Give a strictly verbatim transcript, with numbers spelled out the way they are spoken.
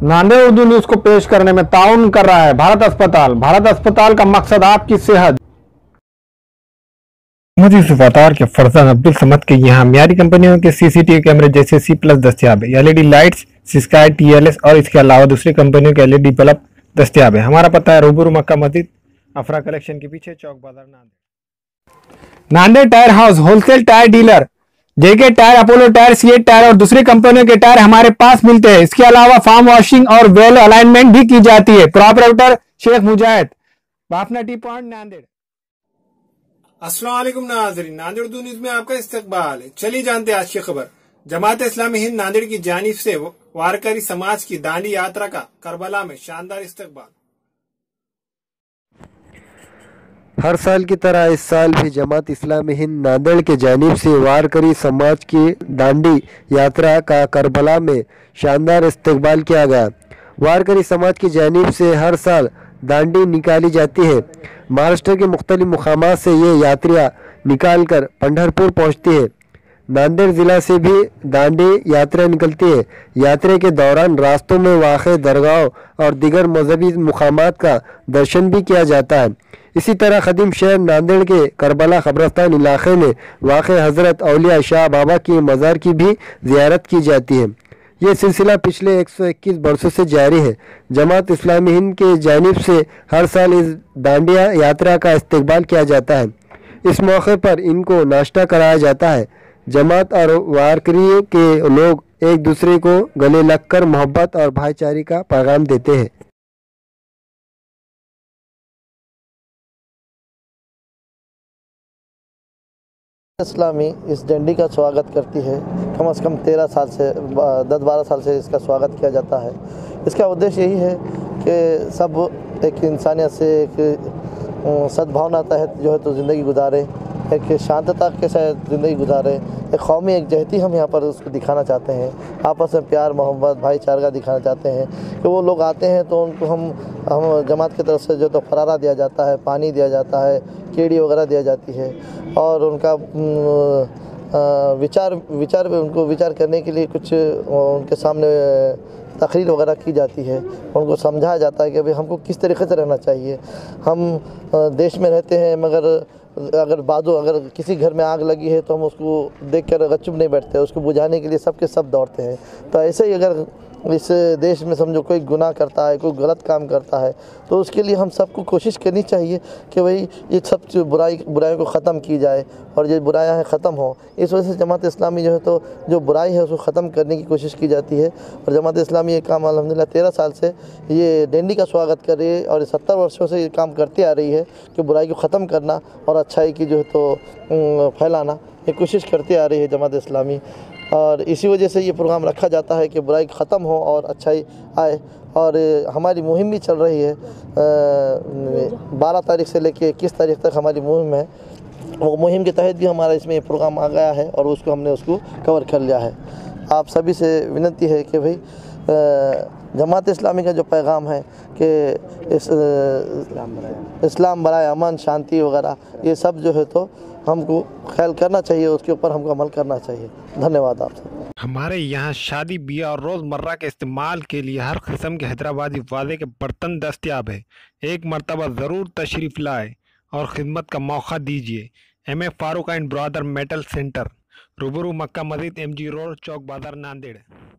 Nanded Urdu news को पेश करने में ताउन कर रहा है भारत अस्पताल। भारत अस्पताल का मकसद आपकी सेहत। मोहम्मद यूसुफ अतार के फरजान अब्दुल समद के यहाँ मियारी कंपनियों के सीसीटीवी कैमरे जैसे सी प्लस दस्तियाब है। एलईडी लाइट्स, सिस्काई, टीएलएस और इसके अलावा दूसरी कंपनियों के एलईडी बल्ब दस्तियाब है। हमारा पता है रूबरू मक्का मस्जिद, अफरा कलेक्शन के पीछे, चौक बाजार, Nanded. Nanded tyre house wholesale tyre dealer, JK tyre, Apollo tyre, CEAT tyre और दूसरी कंपनियों के टायर हमारे पास मिलते हैं। इसके अलावा फार्म वॉशिंग और वेल अलाइनमेंट भी की जाती है। Proprietor Shaikh Mujahid, Bafna T point, Nanded. अस्सलाम वालेकुम नाज़रीन, नांदेड़ उर्दू न्यूज में आपका इस्तकबाल है। चलिए जानते हैं आज की खबर। जमात इस्लामी हिंद नांदेड़ की जानिब से वारकरी समाज की दांडी यात्रा का करबला में शानदार इस्तकबाल। हर साल की तरह इस साल भी जमात इस्लामी हिंद नांदेड़ के जानिब से वारकरी समाज की दांडी यात्रा का करबला में शानदार इस्तकबाल किया गया। वारकरी समाज की जानिब से हर साल दांडी निकाली जाती है। महाराष्ट्र के मुख्तलिफ मुकामात से ये यात्रियाँ निकाल कर पंढरपुर पहुँचती है। नांदेड़ ज़िला से भी दांडी यात्रा निकलती है। यात्रा के दौरान रास्तों में वाक़े दरगाहों और दीगर मजहबी मुकामात का दर्शन भी किया जाता है। इसी तरह ख़दीम शहर नांदेड़ के करबला कब्रस्तान इलाके में वाक़े हज़रत औलिया शाह बाबा की मज़ार की भी ज़ियारत की जाती है। ये सिलसिला पिछले एक सौ इक्कीस बरसों से जारी है। जमात इस्लामी हिंद के जानिब से हर साल इस दांडिया यात्रा का इस्तकबाल किया जाता है। इस मौके पर इनको नाश्ता कराया जाता है। जमात और वारकरी के लोग एक दूसरे को गले लगकर मोहब्बत और भाईचारे का पैगाम देते हैं। इस्लामी इस डंडी का स्वागत करती है। कम से कम तेरह साल से दस बारह साल से इसका स्वागत किया जाता है। इसका उद्देश्य यही है कि सब एक इंसानियत से एक सद्भावना तहत जो है तो ज़िंदगी गुजारे, एक शांतता के साथ ज़िंदगी गुजारे, एक कौमी एकजहती हम यहाँ पर उसको दिखाना चाहते हैं। आपस में प्यार मोहब्बत भाईचारा दिखाना चाहते हैं कि वो लोग आते हैं तो उनको हम हम जमात की तरफ से जो तो फरारा दिया जाता है, पानी दिया जाता है, केड़ी वगैरह दिया जाती है और उनका विचार विचार उनको विचार करने के लिए कुछ उनके सामने तकरीर वगैरह की जाती है। उनको समझाया जाता है कि भाई हमको किस तरीके से रहना चाहिए। हम देश में रहते हैं मगर अगर बाजू अगर किसी घर में आग लगी है तो हम उसको देख कर अगर चुप नहीं बैठते, उसको बुझाने के लिए सबके सब दौड़ते हैं। तो ऐसे ही अगर इस देश में समझो कोई गुनाह करता है, कोई गलत काम करता है तो उसके लिए हम सबको कोशिश करनी चाहिए कि भाई ये सब बुराई बुराइयों को ख़त्म की जाए और ये बुराइयाँ हैं ख़त्म हो। इस वजह से जमात इस्लामी जो है तो जो बुराई है उसको ख़त्म करने की कोशिश की जाती है। और जमात इस्लामी ये काम अल्हम्दुलिल्लाह तेरह साल से ये डंडी का स्वागत कर रही है और सत्तर वर्षों से ये काम करती आ रही है कि बुराई को ख़त्म करना और अच्छाई की जो है तो फैलाना ये कोशिश करती आ रही है जमात इस्लामी। और इसी वजह से ये प्रोग्राम रखा जाता है कि बुराई ख़त्म हो और अच्छाई आए। और हमारी मुहिम भी चल रही है, बारह तारीख से लेकर इक्कीस तारीख तक हमारी मुहिम है। वो मुहिम के तहत भी हमारा इसमें प्रोग्राम आ गया है और उसको हमने उसको कवर कर लिया है। आप सभी से विनती है कि भाई जमात इस्लामी का जो पैगाम है कि इस इस्लाम बराए अमन शांति वगैरह ये सब जो है तो हमको ख्याल करना चाहिए, उसके ऊपर हमको अमल करना चाहिए। धन्यवाद आप सब। हमारे यहाँ शादी ब्याह और रोज़मर्रा के इस्तेमाल के लिए हर किस्म के हैदराबादी वादे के बर्तन दस्तियाब है। एक मरतबा ज़रूर तशरीफ़ लाए और ख़िदमत का मौका दीजिए। M A Farooq and brother metal centre, रूबरू मक्का मस्जिद, एम जी रोड, चौक बाजार, नांदेड़।